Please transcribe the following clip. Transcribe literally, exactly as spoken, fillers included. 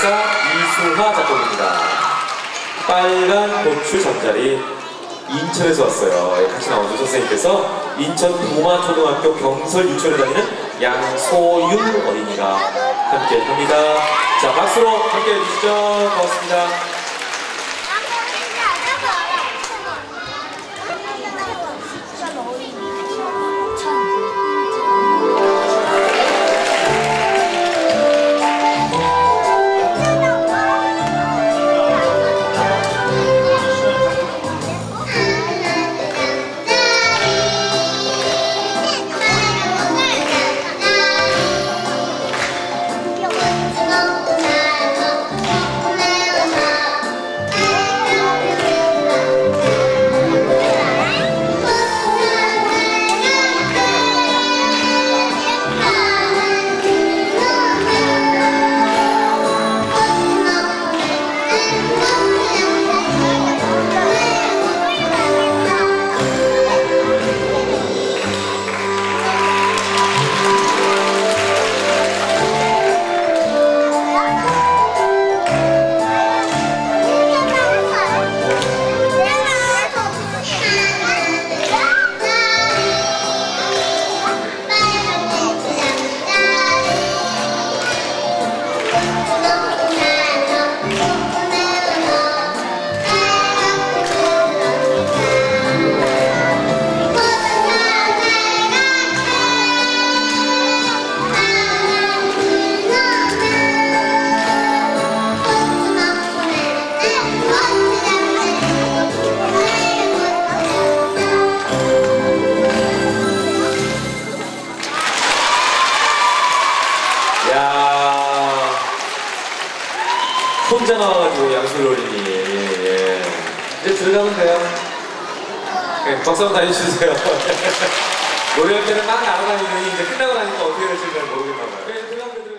작사 이승하 작곡입니다. 빨간 고추 잠자리. 인천에서 왔어요. 같이 나오죠. 선생님께서 인천 도마초등학교 경설 유치원에 다니는 양소윤 어린이가 함께 합니다. 자, 박수로 함께 해주시죠. 고맙습니다. 혼자 나와가지고 양솔 어린이. 예, 예. 이제 들어가면 돼요. 네, 박수 한번 다니주세요. 노래할 때는 막 날아다니더니 이제 끝나고 나니까 어떻게 될지 잘 모르겠나 봐요. 네,